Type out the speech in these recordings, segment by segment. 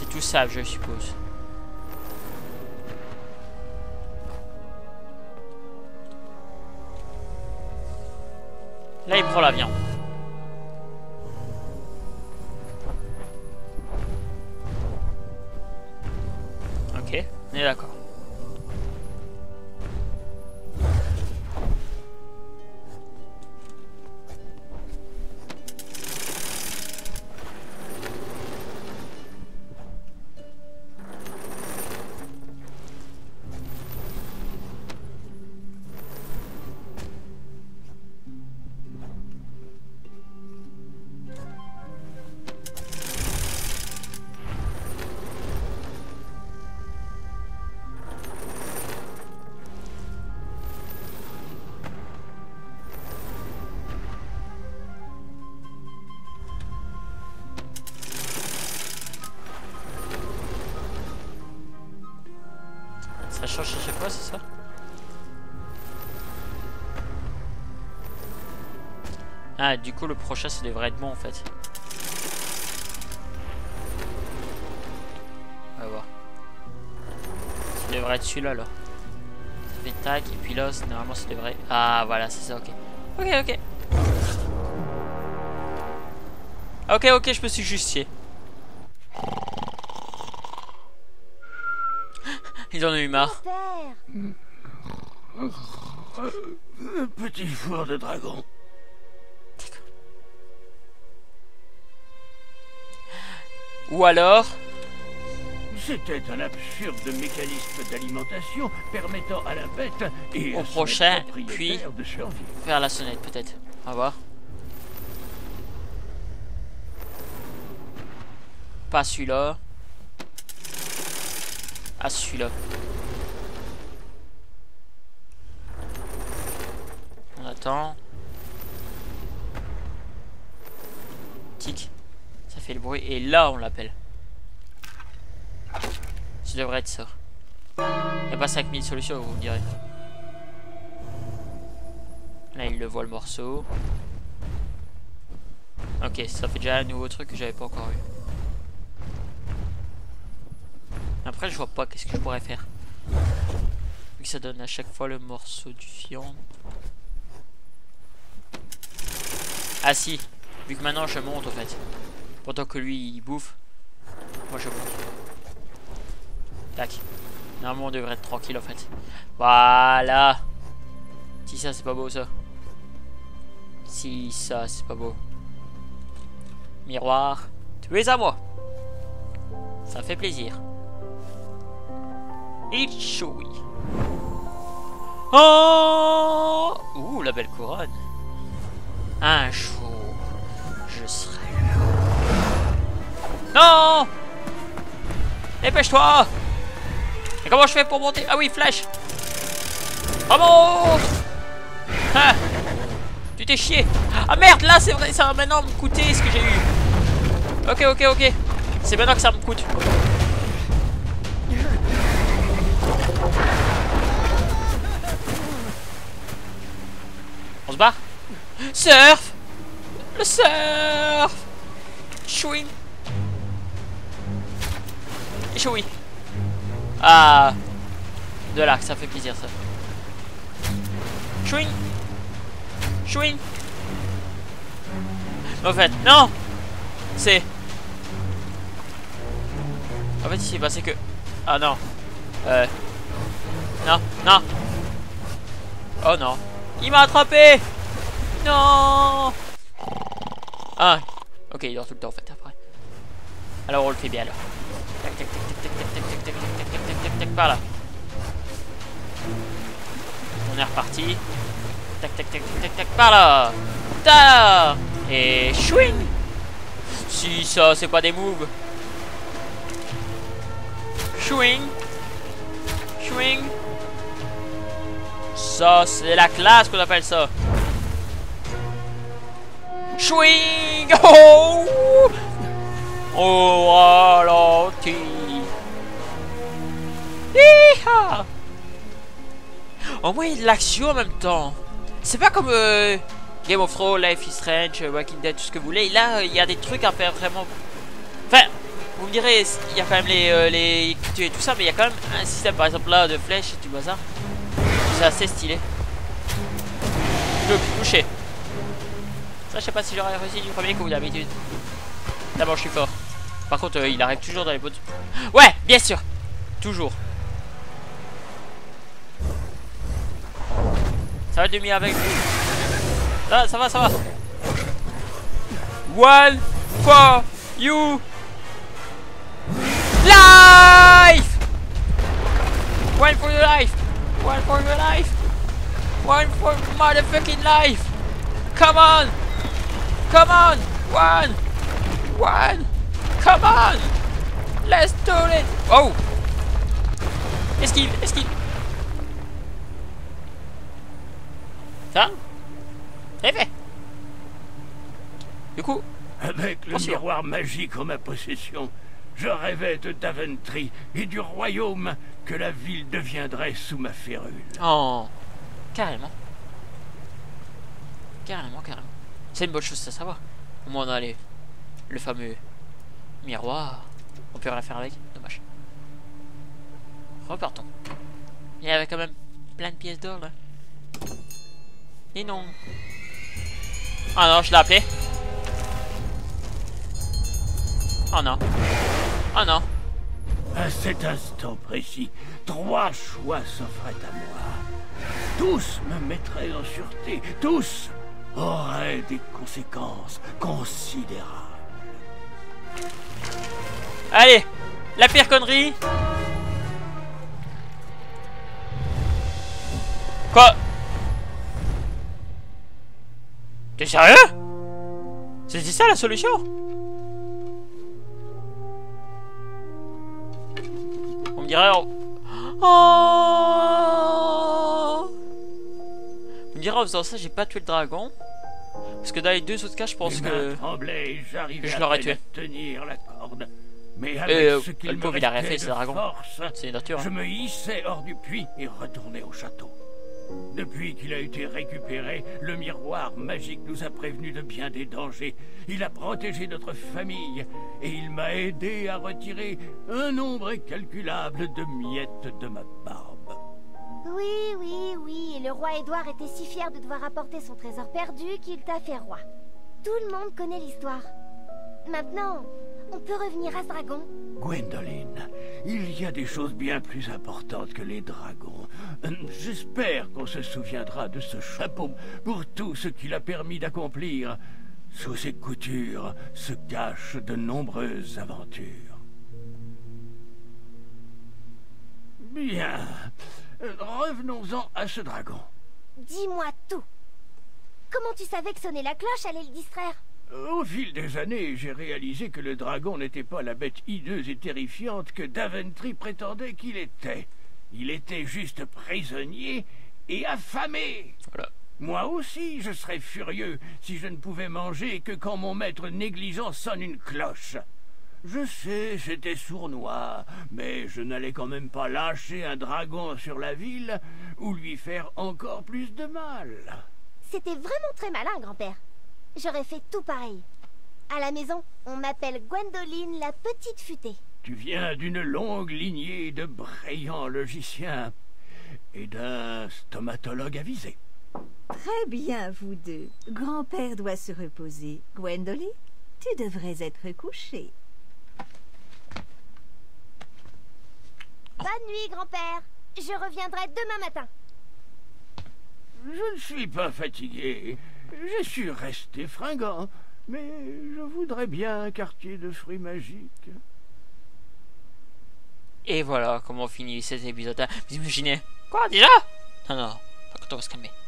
Tout savent, je suppose. Là, il prend l'avion. Ok, on est d'accord. Ça change à chaque fois, c'est ça? Ah, du coup, le prochain, ça devrait être bon, en fait. On va voir. Ça devrait être celui-là, alors. Ça fait tac, et puis là, normalement, ça devrait... Ah, voilà, c'est ça, ok. Ok, ok. Ok, ok, je me suis justifié. Ils en ont eu marre. Petit four de dragon. Ou alors... C'était un absurde mécanisme d'alimentation permettant à la bête et au à son prochain, propriétaire de survivre. faire la sonnette, peut-être. On va voir. Pas celui-là. Ah, celui-là. On attend. Tic. Ça fait le bruit. Et là, on l'appelle. Ça devrait être ça. Il n'y a pas 5000 solutions, vous me direz. Là, il le voit le morceau. Ok, ça fait déjà un nouveau truc que j'avais pas encore eu. Après, je vois pas qu'est-ce que je pourrais faire. Vu que ça donne à chaque fois le morceau du viande. Ah si, vu que maintenant je monte en fait. Pendant que lui il bouffe, moi je monte. Tac. Normalement on devrait être tranquille en fait. Voilà. Si ça c'est pas beau ça. Si ça c'est pas beau. Miroir, tu es à moi. Ça fait plaisir. Ichoui. Oh! Ouh, la belle couronne. Un jour, je serai là. Non! Dépêche-toi! Et comment je fais pour monter? Ah oui, flèche! Remonte! Ah! Tu t'es chié! Ah merde, là c'est vrai, ça va maintenant me coûter ce que j'ai eu. Ok, ok, ok. C'est maintenant que ça me coûte. On se barre? Surf! Le surf! Chouing! Choui! Ah! De là, ça fait plaisir ça. Chouing! Chouing! En fait, non! C'est... En fait, il s'est passé que... Ah non. Non, non! Oh non! Il m'a attrapé! Non! Ah! Ok, il dort tout le temps en fait après. Alors on le fait bien alors. Tac tac tac tac tac tac tac tac tac tac tac tac tac par là. On est reparti. Tac tac tac tac tac tac par là. Ta! Et chouing! Si ça c'est pas des moves. Chouing! Chouing! Ça c'est la classe qu'on appelle ça. Chouing! Oh! Oh ralenti! Hi-ha! Au moins il y a de l'action en même temps. C'est pas comme Game of Thrones, Life is Strange, Walking Dead, tout ce que vous voulez. Là, il y a des trucs à faire vraiment... Enfin, Vous me direz, il y a quand même les cultures et tout ça, mais il y a quand même un système, par exemple là, de flèches et du bazar. C'est assez stylé. Donc, touché. Ça, je sais pas si j'aurais réussi du premier coup d'habitude. D'abord, je suis fort. Par contre, il arrive toujours dans les bottes. Ouais, bien sûr. Toujours. Ça va être demi avec. Là, ça va, ça va. One for you. Life! One for your life! One for your life! One for motherfucking life! Come on! Come on! One! One! Come on! Let's do it! Oh! Esquive! Esquive! Ça? C'est fait! Du coup... Avec le miroir magique en ma possession, je rêvais de Daventry et du royaume que la ville deviendrait sous ma férule. Oh, carrément. Carrément, carrément. C'est une bonne chose à savoir. Au moins on a le fameux miroir. On peut rien faire avec, dommage. Repartons. Il y avait quand même plein de pièces d'or là. Et non. Ah non, je l'ai appelé. Oh non. Oh non. À cet instant précis, 3 choix s'offraient à moi. Tous me mettraient en sûreté. Tous auraient des conséquences considérables. Allez, la pire connerie. Quoi? T'es sérieux? C'était ça la solution? On me dirait... Oh. On me dirait en faisant ça, j'ai pas tué le dragon. Parce que dans les 2 autres cas, je pense que... je l'aurais tué. Tenir la corde. Mais avec ce qu'il le pauvre, il a rien fait, c'est le dragon. C'est nature. Je me hissai hors du puits et retournai au château. Depuis qu'il a été récupéré, le miroir magique nous a prévenus de bien des dangers. Il a protégé notre famille et il m'a aidé à retirer un nombre incalculable de miettes de ma barbe. Oui, oui, oui. Et le roi Édouard était si fier de devoir apporter son trésor perdu qu'il t'a fait roi. Tout le monde connaît l'histoire. Maintenant, on peut revenir à ce dragon. Gwendoline, il y a des choses bien plus importantes que les dragons. J'espère qu'on se souviendra de ce chapeau pour tout ce qu'il a permis d'accomplir. Sous ses coutures se cachent de nombreuses aventures. Bien. Revenons-en à ce dragon. Dis-moi tout. Comment tu savais que sonner la cloche allait le distraire? Au fil des années, j'ai réalisé que le dragon n'était pas la bête hideuse et terrifiante que Daventry prétendait qu'il était. Il était juste prisonnier et affamé. Voilà. Moi aussi, je serais furieux si je ne pouvais manger que quand mon maître négligent sonne une cloche. Je sais, c'était sournois, mais je n'allais quand même pas lâcher un dragon sur la ville ou lui faire encore plus de mal. C'était vraiment très malin, grand-père. J'aurais fait tout pareil. À la maison, on m'appelle Gwendoline la petite futée. Tu viens d'une longue lignée de brillants logiciens et d'un stomatologue avisé. Très bien, vous deux. Grand-père doit se reposer. Gwendoline, tu devrais être couchée. Bonne nuit, grand-père. Je reviendrai demain matin. Je ne suis pas fatigué. Je suis resté fringant, mais je voudrais bien un quartier de fruits magiques. Et voilà comment on finit cet épisode. Vous imaginez? Quoi, déjà? Non, non, pas quand on va se calmer.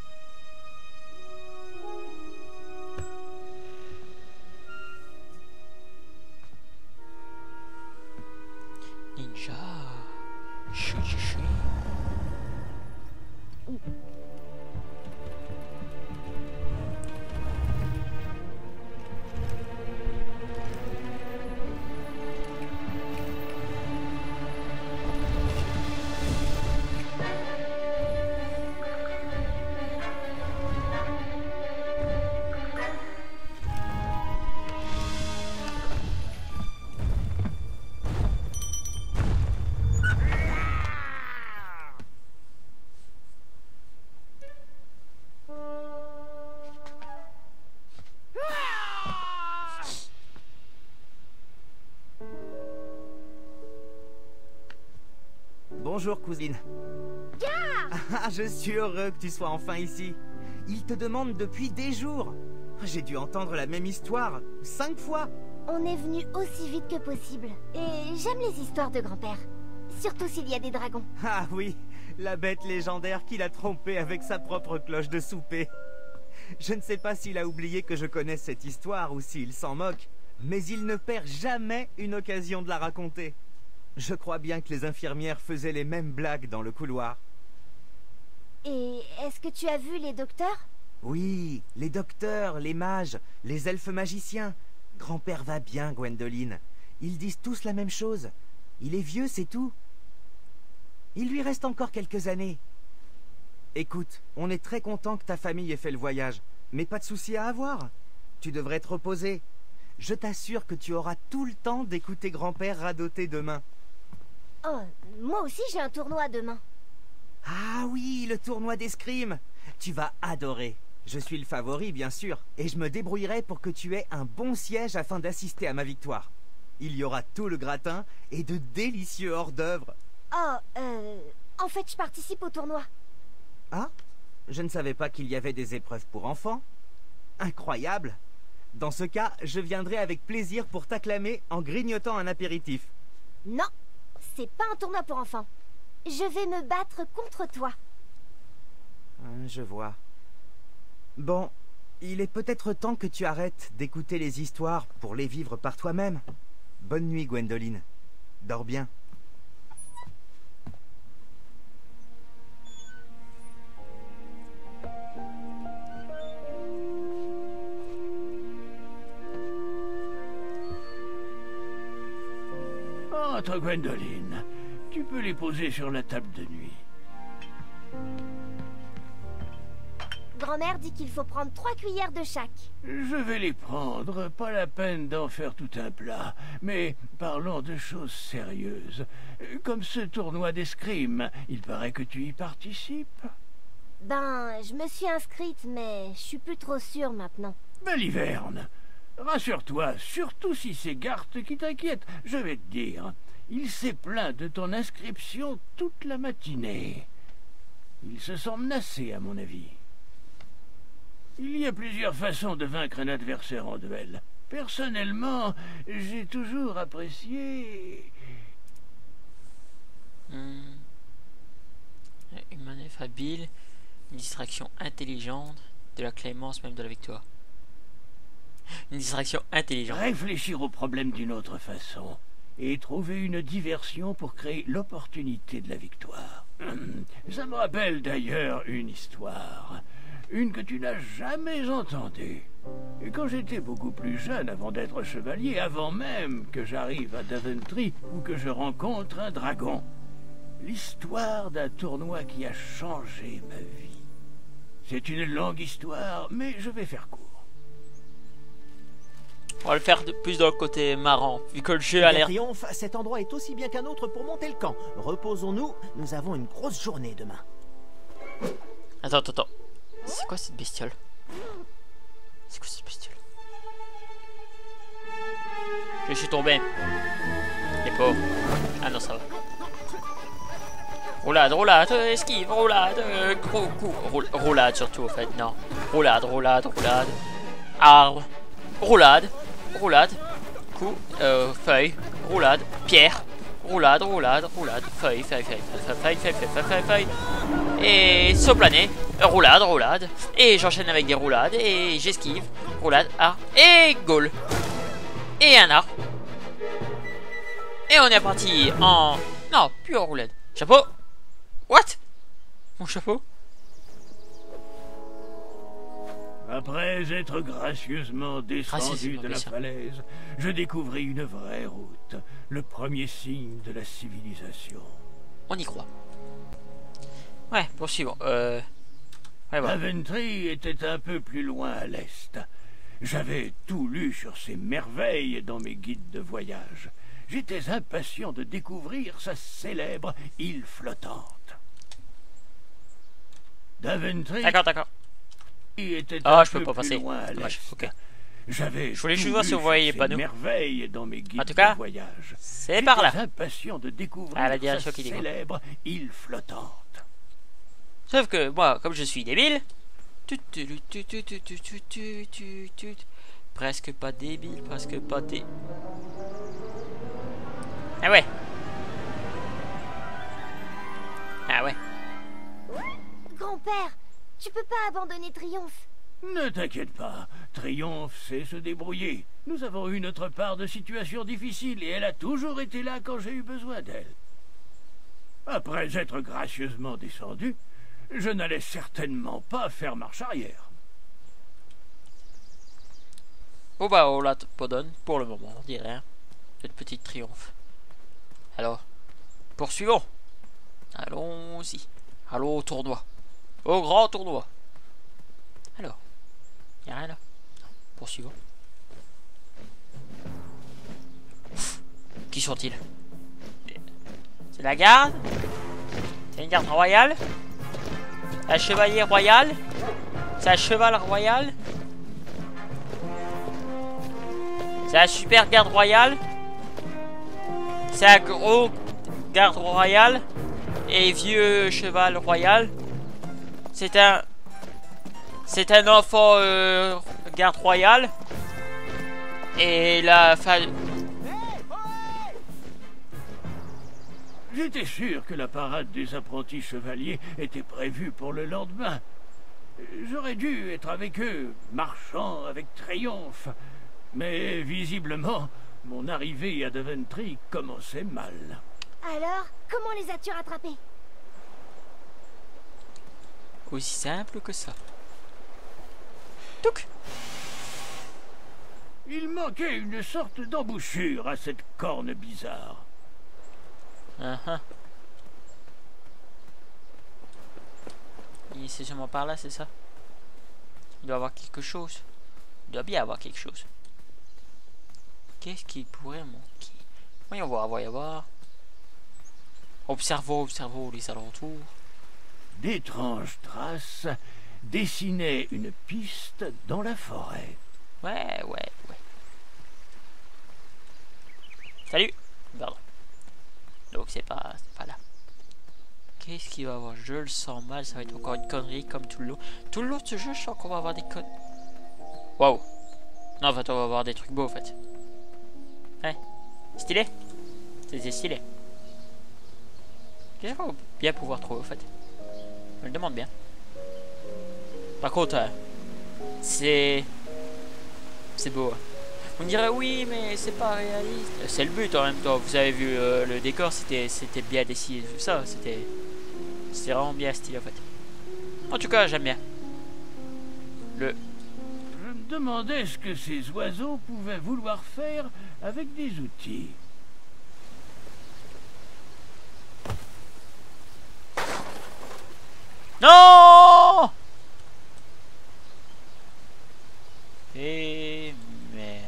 Ninja. Chui, chui, chui. Bonjour, cousine. Ah, je suis heureux que tu sois enfin ici. Il te demande depuis des jours. J'ai dû entendre la même histoire 5 fois. On est venu aussi vite que possible. Et j'aime les histoires de grand-père. Surtout s'il y a des dragons. Ah oui, la bête légendaire qui l'a trompé avec sa propre cloche de souper. Je ne sais pas s'il a oublié que je connais cette histoire ou s'il s'en moque, mais il ne perd jamais une occasion de la raconter. Je crois bien que les infirmières faisaient les mêmes blagues dans le couloir. Et est-ce que tu as vu les docteurs? Oui, les docteurs, les mages, les elfes magiciens. Grand-père va bien, Gwendoline. Ils disent tous la même chose. Il est vieux, c'est tout. Il lui reste encore quelques années. Écoute, on est très content que ta famille ait fait le voyage, mais pas de souci à avoir. Tu devrais te reposer. Je t'assure que tu auras tout le temps d'écouter grand-père radoter demain. Oh, moi aussi j'ai un tournoi demain. Ah oui, le tournoi d'escrime. Tu vas adorer. Je suis le favori, bien sûr, et je me débrouillerai pour que tu aies un bon siège afin d'assister à ma victoire. Il y aura tout le gratin et de délicieux hors-d'œuvre. Oh, en fait je participe au tournoi. Ah, je ne savais pas qu'il y avait des épreuves pour enfants. Incroyable. Dans ce cas, je viendrai avec plaisir pour t'acclamer en grignotant un apéritif. Non, c'est pas un tournoi pour enfants. Je vais me battre contre toi. Je vois. Bon, il est peut-être temps que tu arrêtes d'écouter les histoires pour les vivre par toi-même. Bonne nuit, Gwendoline. Dors bien. Entre, Gwendoline. Tu peux les poser sur la table de nuit. Grand-mère dit qu'il faut prendre 3 cuillères de chaque. Je vais les prendre, pas la peine d'en faire tout un plat. Mais parlons de choses sérieuses. Comme ce tournoi d'escrime, il paraît que tu y participes. Ben, je me suis inscrite, mais je suis plus trop sûre maintenant. Baliverne, rassure-toi, surtout si c'est Garth qui t'inquiète. Je vais te dire, il s'est plaint de ton inscription toute la matinée. Il se sent menacé, à mon avis. Il y a plusieurs façons de vaincre un adversaire en duel. Personnellement, j'ai toujours apprécié... Une manœuvre habile, une distraction intelligente, de la clémence même de la victoire. Une distraction intelligente. Réfléchir au problème d'une autre façon et trouver une diversion pour créer l'opportunité de la victoire. Ça me rappelle d'ailleurs une histoire. Une que tu n'as jamais entendue. Et quand j'étais beaucoup plus jeune, avant d'être chevalier, avant même que j'arrive à Daventry ou que je rencontre un dragon. L'histoire d'un tournoi qui a changé ma vie. C'est une longue histoire, mais je vais faire court. On va le faire plus dans le côté marrant, vu que le jeu a l'air... Triomphe, cet endroit est aussi bien qu'un autre pour monter le camp. Reposons-nous, nous avons une grosse journée demain. Attends. C'est quoi cette bestiole? C'est quoi cette bestiole? Je suis tombé. Les pauvres. Ah non, ça va. Roulade, esquive, roulade, gros coup. Roulade surtout, en fait, non. Roulade. Arbre. Roulade. Coup. Feuille. Roulade. Pierre. Roulade. Feuille. Et saut plané. Roulade. Et j'enchaîne avec des roulades. Et j'esquive. Roulade. Arbre. Et goal. Et un arbre. Et on est parti en... Non, plus en roulade. Chapeau. What? Mon chapeau? Après être gracieusement descendu de la falaise, je découvris une vraie route, le premier signe de la civilisation. On y croit. Ouais, poursuivons. Ouais, voilà. Daventry était un peu plus loin à l'est. J'avais tout lu sur ses merveilles dans mes guides de voyage. J'étais impatient de découvrir sa célèbre île flottante. Daventry... D'accord. était Ah, un je peux peu pas plus passer. loin à Dommage. l'est. Ok. J'avais Je voulais juste tout voir vu si vous voyez les sur ces panneaux. merveilles dans mes guides En tout cas, de voyage. c'est par là. J'étais impatient de découvrir À la direction sa qui découvre. célèbre île flottante. Sauf que moi, comme je suis débile, presque pas débile, presque pas dé... Ah ouais. Ah ouais. Grand-père, tu peux pas abandonner Triomphe. Ne t'inquiète pas, Triomphe sait se débrouiller. Nous avons eu notre part de situations difficiles et elle a toujours été là quand j'ai eu besoin d'elle. Après être gracieusement descendu, je n'allais certainement pas faire marche arrière. Bon bah on l'abandonne pour le moment, on dirait, hein, cette petite Triomphe. Alors, poursuivons. Allons-y. Allons au tournoi. Au grand tournoi. Alors, y'a rien là. Non, poursuivons. Qui sont-ils? C'est la garde? C'est une garde royale? Un chevalier royal? C'est un cheval royal? C'est un super garde royal? C'est un gros garde royal? Et vieux cheval royal? C'est un enfant garde royal? Et la femme... J'étais sûr que la parade des apprentis chevaliers était prévue pour le lendemain. J'aurais dû être avec eux, marchant avec triomphe. Mais visiblement, mon arrivée à Daventry commençait mal. Alors, comment les as-tu rattrapés? Aussi simple que ça. Touc! Il manquait une sorte d'embouchure à cette corne bizarre. C'est sûrement par là, c'est ça? Il doit y avoir quelque chose. Il doit bien avoir quelque chose. Qu'est-ce qui pourrait manquer? Voyons voir, voyons voir. Observons les alentours. D'étranges traces dessinaient une piste dans la forêt. Ouais. Salut! Pardon. Donc c'est pas là. Qu'est-ce qu'il va y avoir? Je le sens mal, ça va être encore une connerie comme tout le long. Tout le long de ce jeu, je sens qu'on va avoir des conneries. Waouh! Non, en fait, on va avoir des trucs beaux en fait. Ouais. Stylé? C'était stylé. Qu'est-ce qu'on va bien pouvoir trouver en fait? Je me le demande bien. Par contre, c'est beau. Hein. On dirait oui, mais c'est pas réaliste. C'est le but en même temps. Vous avez vu le décor, c'était bien dessiné, tout ça. C'était vraiment bien stylé en fait. En tout cas, j'aime bien. Je me demandais ce que ces oiseaux pouvaient vouloir faire avec des outils. Non! Et merde.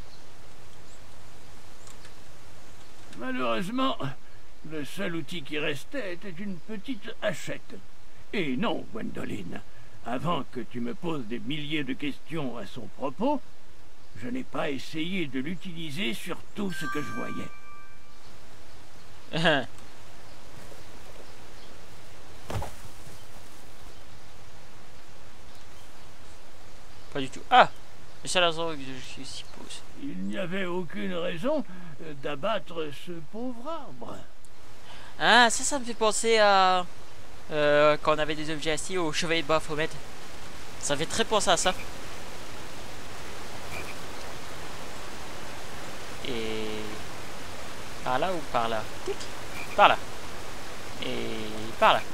Malheureusement, le seul outil qui restait était une petite hachette. Et non, Gwendoline, avant que tu me poses des milliers de questions à son propos, je n'ai pas essayé de l'utiliser sur tout ce que je voyais. Pas du tout. Ah! C'est ça la zone que je suppose. Il n'y avait aucune raison d'abattre ce pauvre arbre. Ah, ça me fait penser à... quand on avait des objets assis au chevalier de Baphomet. Ça fait très penser à ça. Et... Par là ou par là? Tic. Par là. Et... par là.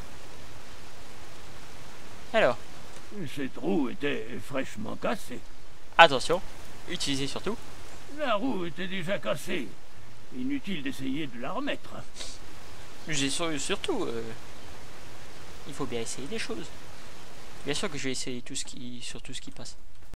Alors. Cette roue était fraîchement cassée. Attention. Utilisez surtout. La roue était déjà cassée. Inutile d'essayer de la remettre. J'ai surtout... il faut bien essayer des choses. Bien sûr que je vais essayer sur tout ce qui passe.